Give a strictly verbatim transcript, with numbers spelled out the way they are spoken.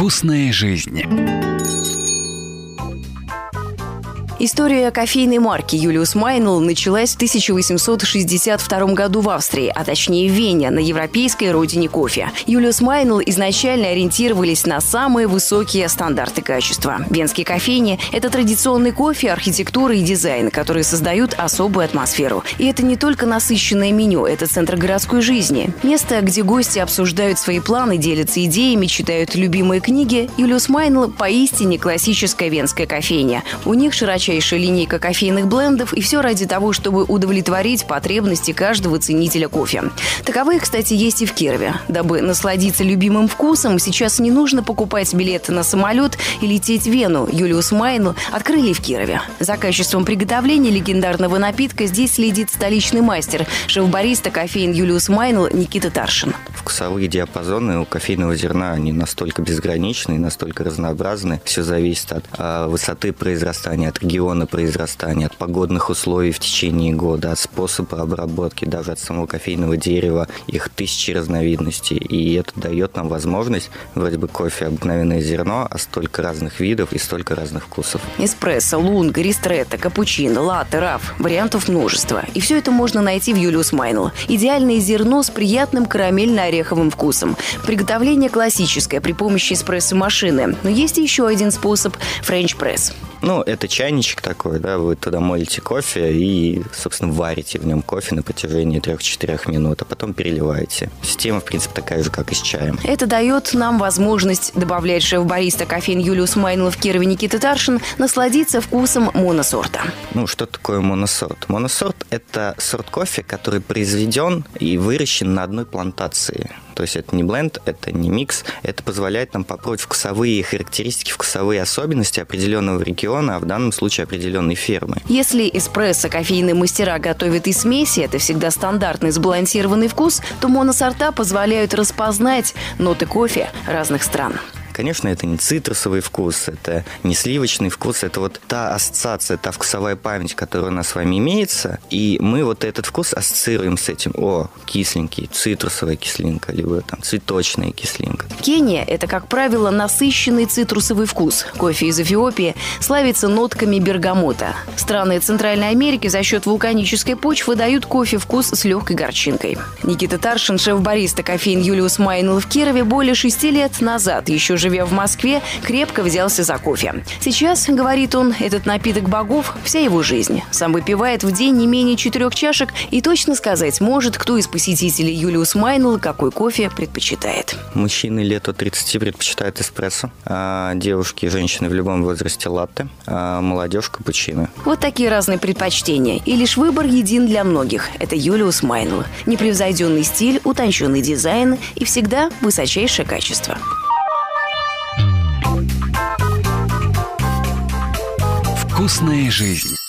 Вкусная жизнь. История кофейной марки Julius Meinl началась в тысяча восемьсот шестьдесят втором году в Австрии, а точнее в Вене, на европейской родине кофе. Julius Meinl изначально ориентировались на самые высокие стандарты качества. Венские кофейни – это традиционный кофе, архитектура и дизайн, которые создают особую атмосферу. И это не только насыщенное меню, это центр городской жизни. Место, где гости обсуждают свои планы, делятся идеями, читают любимые книги. Julius Meinl – поистине классическая венская кофейня. У них широчайшая линейка кофейных блендов, и все ради того, чтобы удовлетворить потребности каждого ценителя кофе. Таковые, кстати, есть и в Кирове. Дабы насладиться любимым вкусом, сейчас не нужно покупать билеты на самолет и лететь в Вену. Julius Meinl открыли в Кирове. За качеством приготовления легендарного напитка здесь следит столичный мастер, шеф-бариста кофеин Julius Meinl Никита Таршин. Вкусовые диапазоны у кофейного зерна, они настолько безграничны, настолько разнообразны. Все зависит от а, высоты произрастания, от региона произрастания, от погодных условий в течение года, от способа обработки, даже от самого кофейного дерева. Их тысячи разновидностей. И это дает нам возможность, вроде бы кофе обыкновенное зерно, а столько разных видов и столько разных вкусов. Эспрессо, лунго, ристретто, капучино, латте, раф. Вариантов множество. И все это можно найти в Julius Meinl. Идеальное зерно с приятным карамельно-ореховым вкусом. Приготовление классическое при помощи эспрессо-машины. Но есть еще один способ – френч-пресс. Ну, это чайничек такой, да, вы туда молите кофе и, собственно, варите в нем кофе на протяжении трех-четырех минут, а потом переливаете. Система, в принципе, такая же, как и с чаем. Это дает нам возможность, добавляет шеф-бариста кофеин Julius Meinl в Кирове Никита Таршин, насладиться вкусом моносорта. Ну, что такое моносорт? Моносорт – это сорт кофе, который произведен и выращен на одной плантации. То есть это не бленд, это не микс. Это позволяет нам попробовать вкусовые характеристики, вкусовые особенности определенного региона, а в данном случае определенной фермы. Если эспрессо кофейные мастера готовят из смеси, это всегда стандартный сбалансированный вкус, то моносорта позволяют распознать ноты кофе разных стран. Конечно, это не цитрусовый вкус, это не сливочный вкус, это вот та ассоциация, та вкусовая память, которая у нас с вами имеется, и мы вот этот вкус ассоциируем с этим. О, кисленький, цитрусовая кислинка, либо там цветочная кислинка. Кения – это, как правило, насыщенный цитрусовый вкус. Кофе из Эфиопии славится нотками бергамота. Страны Центральной Америки за счет вулканической почвы дают кофе вкус с легкой горчинкой. Никита Таршин, шеф-бариста кофеин Julius Meinl в Кирове, более шести лет назад, еще живя в Москве, крепко взялся за кофе. Сейчас, говорит он, этот напиток богов – вся его жизнь. Сам выпивает в день не менее четырех чашек и точно сказать может, кто из посетителей Julius Meinl какой кофе предпочитает. Мужчины лет от тридцати предпочитают эспрессо, а девушки и женщины в любом возрасте латте, а молодежь – капучино. Вот такие разные предпочтения. И лишь выбор един для многих – это Julius Meinl. Непревзойденный стиль, утонченный дизайн и всегда высочайшее качество. Вкусная жизнь.